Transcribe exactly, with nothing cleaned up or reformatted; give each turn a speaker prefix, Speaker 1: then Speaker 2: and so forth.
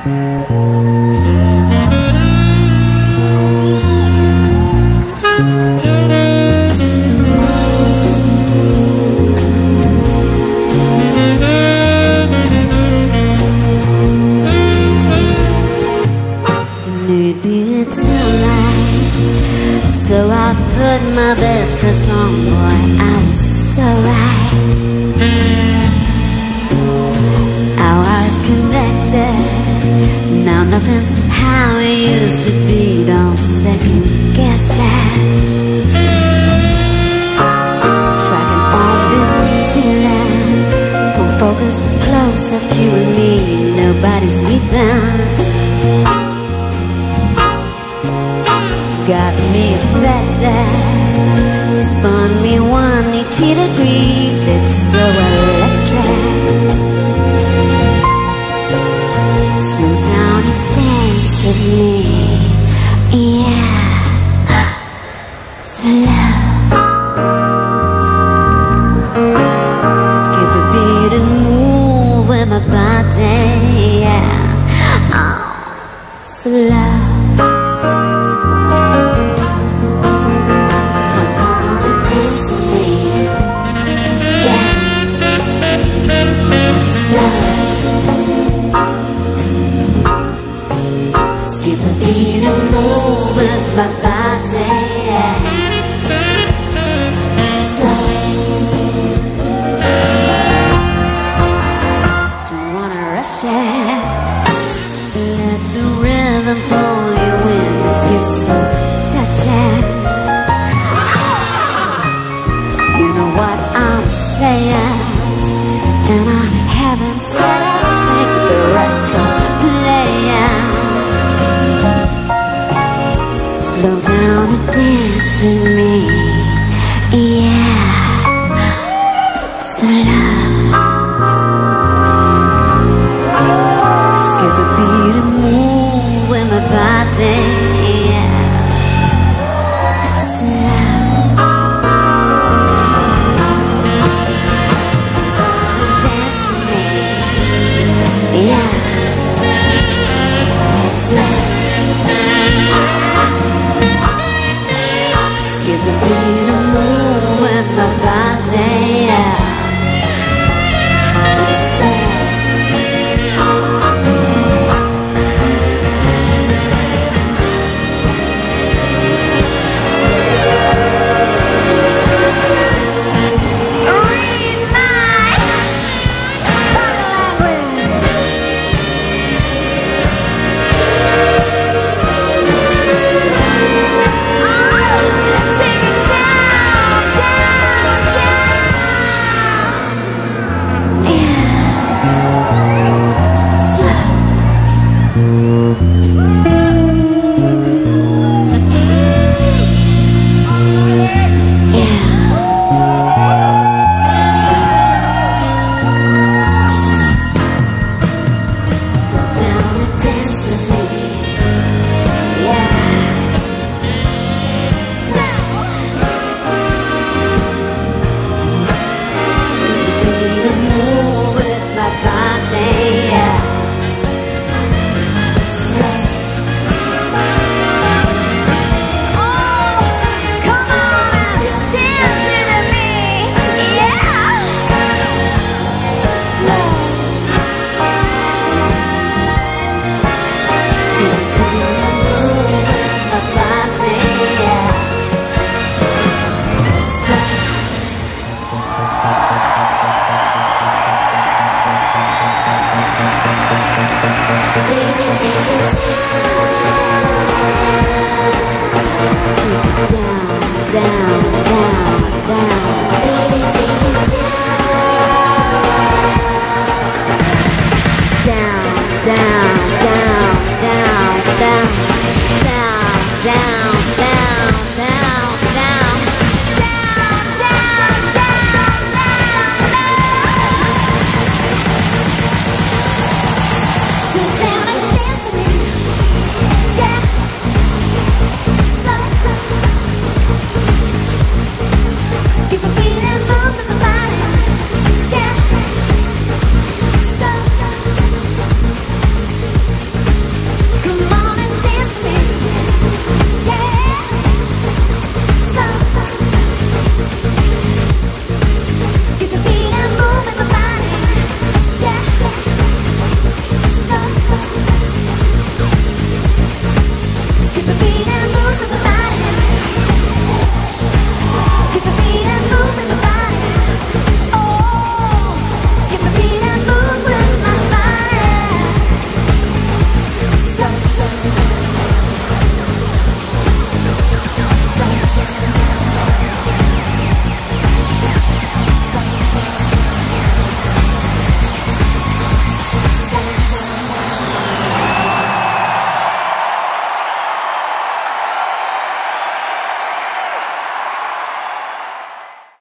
Speaker 1: So I put my best dress on, boy, I was so right. I was connected, now nothing's how it used to be. Don't second guess it. Tracking all this feeling, pull focus close up, you and me, nobody's leaving. Got me affected, spun me one hundred eighty degrees. It's so electric. Slow down and dance with me, yeah. Slow. Skip a beat and move with my body, yeah. Oh, slow. Skip a beat and move with my body, yeah. So don't wanna rush it. Let the rhythm pull you in, 'cause you're so touching. You know what I'm saying, and I haven't said it. Make the record playing. Slow down and dance with me, yeah. Slow. Skip a beat and move with my body, yeah. Slow. Dance with me, yeah. Slow. Skip a beat and move with my body, yeah. Slow. Read my body down, down, down.